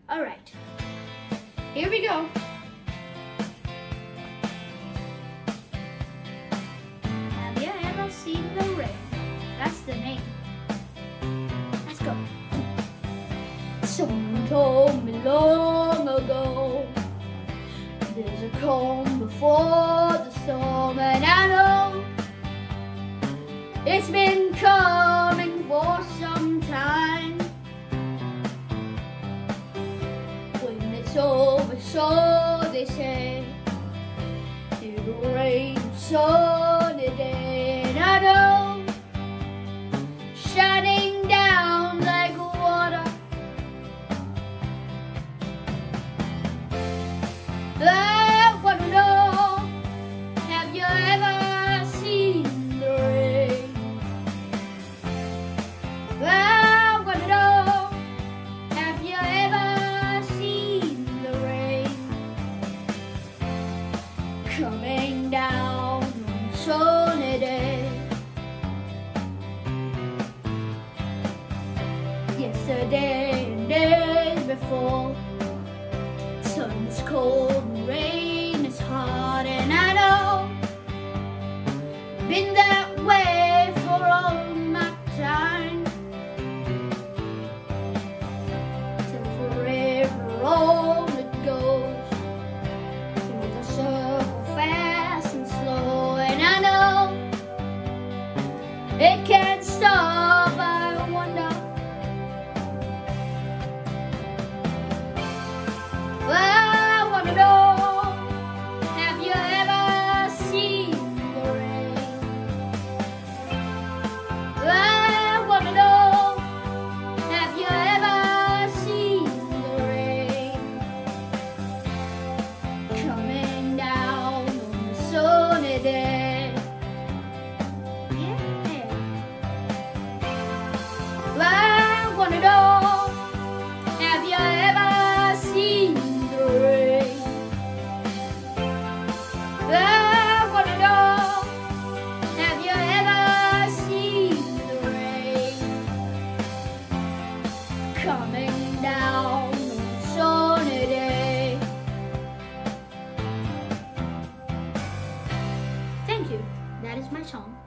Alright, here we go. Have you ever seen the rain? That's the name. Let's go. Someone told me long ago there's a calm before the storm, and I know it's been coming for some time. When it's over, so they say, it'll rain a sunny day, and I know, shining down like water. I wanna know, have you ever seen the rain? I wanna know, have you ever seen the rain coming down on a sunny day? Yesterday and days before, sun's cold and rain is hard, and I know been that way for all my time, till forever on it goes, through the circle fast and slow, and I know it can't stop. I wonder, I wanna know, have you ever seen the rain? I wanna know, have you ever seen the rain coming down on a sunny day? Yeah. I wanna know, have you ever seen the rain? I wanna know, have you ever seen the rain coming down on a sunny day? Thank you. That is my song.